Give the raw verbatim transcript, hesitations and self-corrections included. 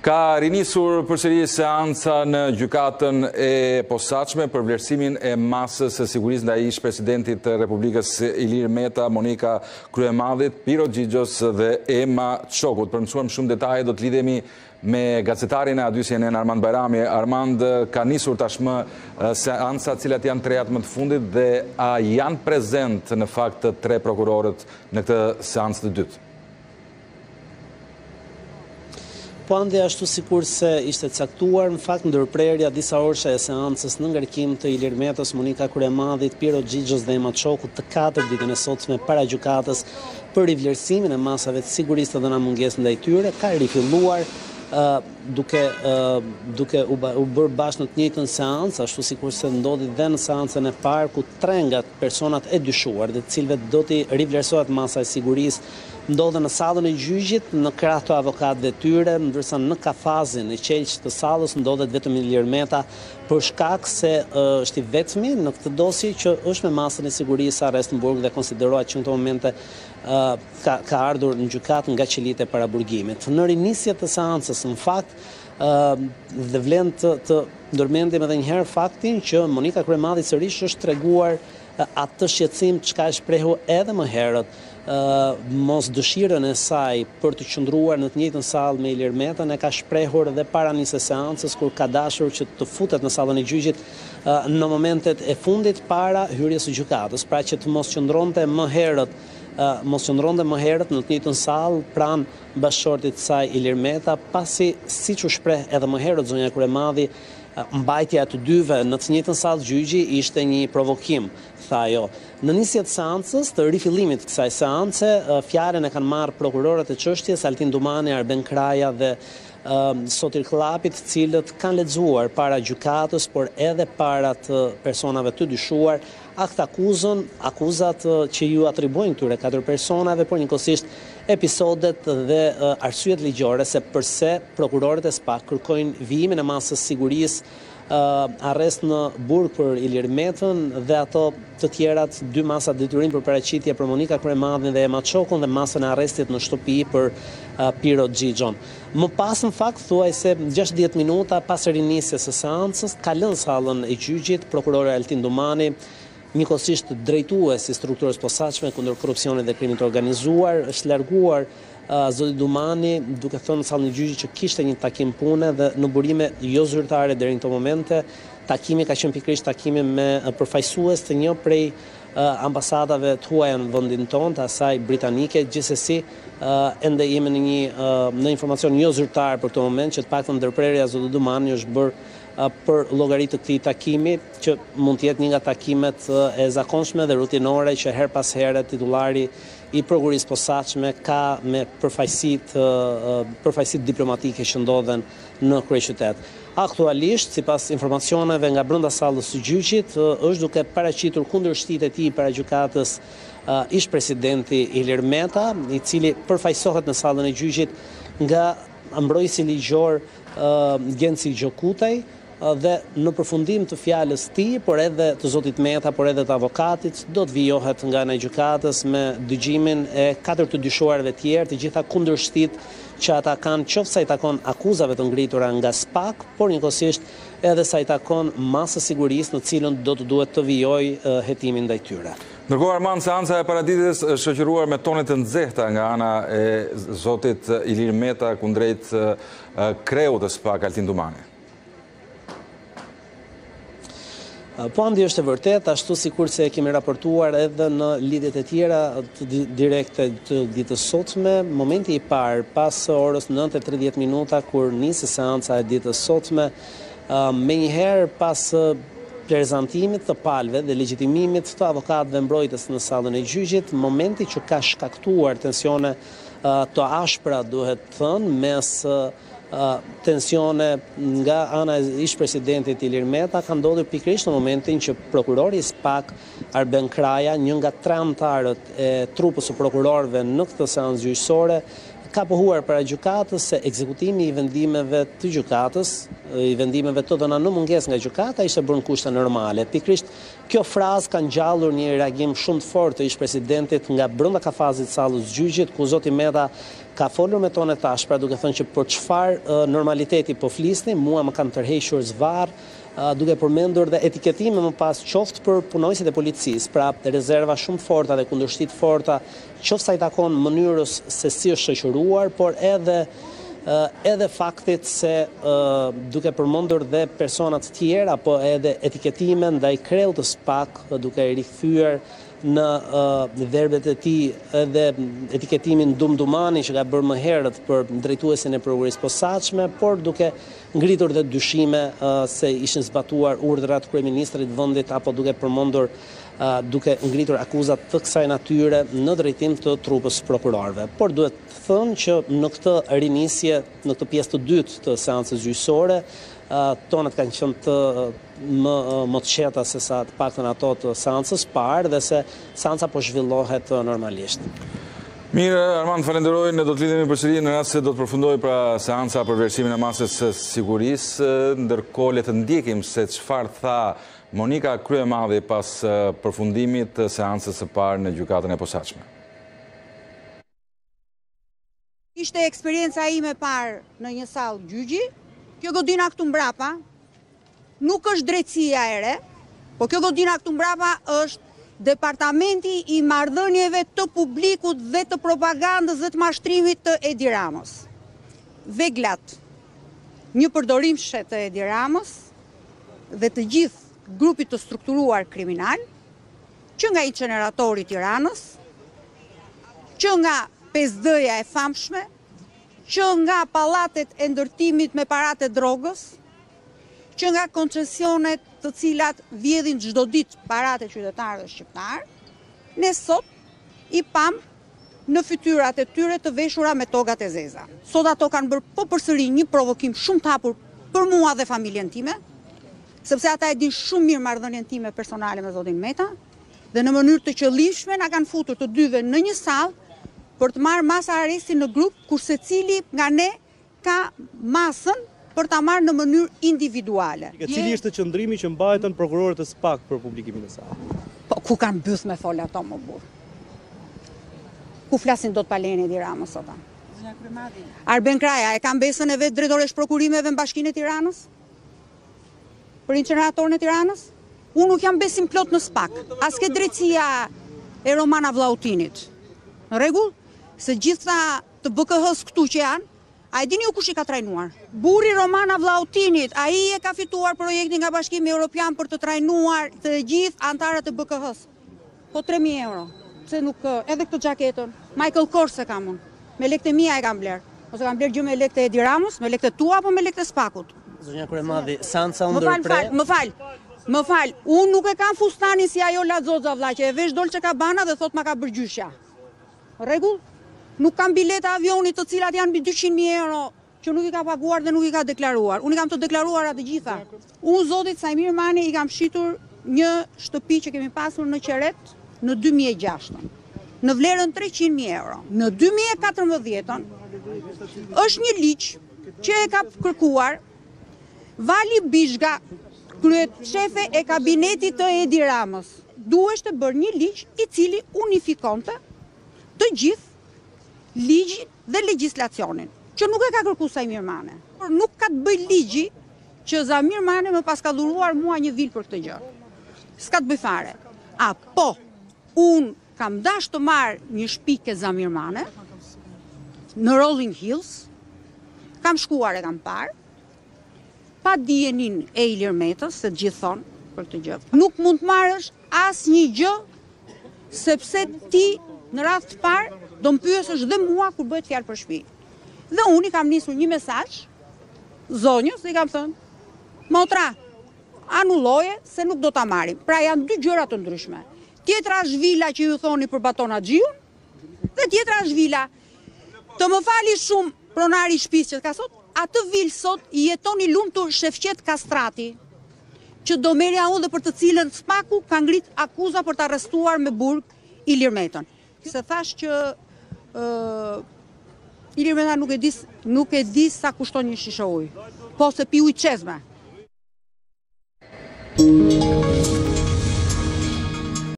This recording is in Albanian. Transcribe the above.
Ka rinisur përsëri seanca në gjykatën e posaçme për vlerësimin e masës së sigurisë ndaj ish-presidentit të Republikës Ilir Meta, Monika Kryemadhit, Piro Xhixhos dhe Ema Çokut. Për mësuar më shumë detaje do të lidhemi me gazetarin e A dy C N N Armand Bajrami. Armand, ka nisur tashmë seanca cilat janë trejat më të fundit dhe a janë prezent në fakt të tre prokurorët në këtë seancë të dytë? Po ande ashtu sikur se ishte caktuar, në fakt ndërprerja disa orëshe e seancës në ngarkim të Ilir Metës, Monika Kryemadhit, Piro Xhixhos dhe Ema Çokut të katër ditën e sotme para gjykatës për rivlerësimin e masave të sigurisë të dhëna mungesë ndaj tyre, ka rifilluar Uh, duke, uh, duke u, u bërë bashkë në të njëjtën seancë, ashtu sikur se ndodhi dhe në seancën e parë ku tre nga personat e dyshuar, dhe të cilëve do t'i rivlerësohet masa e sigurisë, ndodhen në sallën e gjyqit në krah të avokatëve tyre, ndërsa në kafazin e qelç të sallës ndodhet vetëm Ilir Meta, për shkak se uh, është i vetmi në këtë dosje që është me masën e sigurisë arrest në burg dhe konsiderohet që në këto momente uh, ka, ka ardhur në gjykatë nga qelitë e paraburgimit. Në rinisje të seancës, në fakt, uh, dhe vlen të, të ndërmendim edhe njëherë faktin që Monika Kryemadhi sërish është treguar uh, atë shqetësim çka e shprehur edhe më herët, Uh, mos dëshirën e saj për të qëndruar në të njëjtën sallë me Ilir Metën e ka shprehur edhe para nisjes së seancës, kur ka dashur që të futet në sallën e gjyqit uh, në momentet e fundit para hyrjes së gjykatës, pra që të mos qëndronte më herët uh, mos qëndronte më herët në të njëjtën sallë pranë bashkëshortit të saj Ilir Meta, pasi siç u shpreh edhe më herët zonja Kryemadhi, mbajtja e të dyve në të njëjtën sallë gjyqi ishte një provokim, tha ajo. Në nisje të seancës, të rifillimit të kësaj seance, fjalën e kanë marrë prokurorët e çështjes Altin Dumani, Arben Kraja dhe uh, Sotir Kllapit, të cilët kanë lexuar para gjykatës, por edhe para të personave të dyshuar, akt akuzën, akuzat uh, që ju atribuojnë këtyre katër personave, por njëkohësisht episodet dhe uh, arsyet ligjore se përse prokurorët e SPAK kërkojnë vijimin e masës sigurisë, Uh, arrest në burg për Ilir Metën dhe ato të tjerat dy masa detyrim për paraqitje për Monika Kryemadhin dhe Ema Çokun dhe masën e arrestit në shtëpi për uh, Piro Xhixhon. Më pas në fakt thuajse gjashtëdhjetë minuta pas rinisjes së seancës ka lënë sallën e gjyqit prokurori Altin Dumani, njëkohësisht drejtues i strukturës posaçme kundër korrupsionit dhe krimit të organizuar, është larguar Uh, Zoti Dumani, duke thënë në sallën e gjyqit që kishte një takim pune dhe në burime jo zyrtare deri në këto momente. Takimi ka qenë pikërisht takimi me uh, përfaqësues të një prej uh, ambasadave të huaja në vendin tonë, të asaj britanike. Gjithsesi, uh, ende jemi në një uh, në informacion jo zyrtar për këtë moment, që të paktën ndërprerja e Zotit Dumani është bërë uh, për llogaritë të këtij takimi, që mund të jetë një nga takimet uh, e zakonshme dhe rutinore që her pas here titullari i prokurisë posaçme ka me përfaqësitë uh, përfaqësitë diplomatike që ndodhen në kryeqytet. Aktualisht, sipas informacioneve nga brenda sallës së gjyqit, uh, është duke paraqitur kundërshtitë e tij para gjykatës uh, ish-presidenti Ilir Meta, i cili përfaqësohet në sallën e gjyqit nga mbrojtësi ligjor uh, Genci Gjokutaj, dhe në përfundim të fjalës tij, por edhe të zotit Meta, por edhe të avokatit, do të vijohet nga ana e gjykatës me dëgjimin e katër të dyshuarve tjerë, të gjitha kundërshtitë që ata kanë, qoftë sa i takon akuzave të ngritura nga SPAK, por njëkohësisht edhe sa i takon masës sigurisë në cilën do të duhet të vijojë uh, hetimin ndaj tyre. Ndërkohë, Armand, seanca e paraditës është shoqëruar me tone të nxehta nga ana e zotit Ilir Meta kundrejt uh, kreut të SPAK Altin Dumani. Po andi është e vërtet, ashtu sikur se kemi raportuar edhe në lidhjet e tjera të direkte të ditës sotme, momenti i parë pas orës nëntë e tridhjetë minuta kur nisi seanca e ditës sotme, menjëherë pas prezantimit të palëve dhe legjitimimit të avokatëve mbrojtës në sallën e gjyqit, momenti që ka shkaktuar tensione të ashpra, duhet thënë, mes Uh, tensione nga ana e ish-presidentit Ilir Meta ka ndodhur pikërisht në momentin që prokurori i SPAK Arben Kraja, një nga tre anëtarët e trupës së prokurorëve në këtë seancë gjyqësore, ka pohuar para gjykatës se ekzekutimi i vendimeve të gjykatës, i vendimeve të dhëna në mungesë nga gjykata ishte bërë në kushte normale. Pikërisht kjo frazë ka ngjallur një reagim shumë të fortë të ish-presidentit nga brenda kafazit sallës gjyqit, ku zoti Meta ka folur me tone të ashpra duke thënë që për çfarë normaliteti po flisni, mua më kanë tërhequr zvarr, duke përmendur dhe etiketime më pas qoftë për punojësit e policisë, pra rezerva shumë forta dhe kundërshtit forta, qoftë sa i takon mënyrës se si është shoqëruar, por edhe edhe faktit se duke përmendur dhe persona të tjerë apo edhe etiketime ndaj kreut të SPAK, duke i rikthyer në verbet e tij edhe etiketimin dumdumani që ka bërë më herët për drejtuesin e prokurisë posaçme, por duke ngritur dhe dyshime se ishin zbatuar urdhrat kryeministrit vendit apo duke përmendur duke ngritur akuzat të kësaj natyre në drejtim të trupës prokurorëve. Por duhet të thënë që në këtë rinisje, në këtë pjesë të dytë të seancës gjyqësore, tonët kanë qenë të më, më të qeta se sa të paktën ato të seancës parë dhe se seanca po zhvillohet normalisht. Mirë, Armand, falenderoj, ne do të lidhemi përsëri në rast se do të përfundoj pra seanca për vlerësimin e masës së sigurisë, ndërkohë le të ndjekim se çfarë tha Monika Kryemadhi pas përfundimit të seancës së parë në gjykatën e posaçme. Ishte eksperienca ime parë në një sallë gjyqi. Kjo godina këtu mbrapa nuk është drejtësia e re, po kjo godina këtu mbrapa është Departamenti i Marrëdhënieve të Publikut dhe të Propagandës dhe të Mashtrimit të Edi Ramës. Veglat, një përdorim shet të Edi Ramës dhe të gjithë grupit të strukturuar kriminal, që nga inceneratori i Tiranës, që nga pesë D-ja e famshme, që nga pallatet e ndërtimit me paratë e drogës, që nga koncesionet të cilat vjedhin çdo ditë paratë e qytetarëve shqiptar, ne sot i pam në fytyrat e tyre të veshura me togat e zeza. Sot ato kanë bërë po përsëri një provokim shumë të hapur për mua dhe familjen time, sepse ata e din shumë mirë marrëdhënien time personale me zotin Meta, dhe në mënyrë të qëllimshme na kanë futur të dyve në një sallë për të marrë masa arresti në grup, kurse cili nga ne ka masën për ta marrë në mënyrë individuale. Cili është qëndrimi që mbajtën prokurorët e SPAK për publikimin e saj? Po ku kanë byth me fol ato më burr? Ku flasin dot pa lejen e Edi Ramës sot? Arben Kraja e ka besën e vet drejtoresh prokurimeve në Bashkinë e Tiranës? Për inceneratorin e Tiranës? Unë nuk jam besim plot në SPAK. As ke drejtësia e Romana Vllautinit. Në rregull? Se gjitha të B K H-s këtu që janë, a e dini ju kush i ka trajnuar? Burri Romana Vllautinit, ai e ka fituar projektin nga Bashkimi Evropian për të trajnuar të gjithë antarët e B K H-s. Po tre mijë euro. Pse nuk edhe këtë xhaketën? Michael Kors e kam unë. Me lekët e mia e kam bler. Ose kam bler gjë me lekët e Edi Ramës, me lekët e tua apo me lekët e SPAK-ut? Zonja Kryemadhi, seanca u ndërpre. Më fal, më fal. Unë nuk e kam fustanin si ajo Lazoza vlla që e vesh Dolce Gabbana dhe thot ma ka bërë gjyshja. Rregull? Nuk kam bileta avionit të cilat janë mbi dyqind mijë euro që nuk i ka paguar dhe nuk i ka deklaruar. Unë i kam të deklaruara të gjitha. Unë zotit Sajmir Mani i kam shitur një shtëpi që kemi pasur në Qeret në dy mijë e gjashtë, në vlerën treqind mijë euro. Në dy mijë e katërmbëdhjetë është një ligj që e ka kërkuar Vali Bishga, kryet shefe e kabinetit të Edi Ramës. Duhej të bërë një ligj i cili unifikonte të gjithë ligjin dhe legjislacionin, që nuk e ka kërkuar Sajmir Mane. Por nuk ka të bëj ligji që Sajmir Mane më pas ka dhuruar mua një vil për këtë gjë. S'ka të bëj fare. A po, unë kam dash të marr një shtëpi ke Sajmir Mane në Rolling Hills, kam shkuar e kam parë, pa dijenin e Ilir Metës, se të gjithë thonë për këtë gjë. Nuk mund të marrësh asnjë gjë sepse ti në rast të parë do më pyesësh dhe mua kur bëhet fjalë për shtëpi. Dhe unë i kam nisur një mesazh zonjës, i kam thënë, motra, anulloje se nuk do ta marrim. Pra janë dy gjëra të ndryshme. Tjetra është vila që ju thoni për Baton Haxhiun, dhe tjetra është vila. Të më fali shumë pronari i shtëpisë që ka sot, atë vilë sot i jeton i lumtur Shefqet Kastrati, që do merja unë dhe për të cilën SPAK-u ka ngrit akuza për të arrestuar me burg Ilir Metën. Se thash që uh, Ilir Meta nuk e di, nuk e di sa kushton një shishe ujë, po se pi ujë qezme.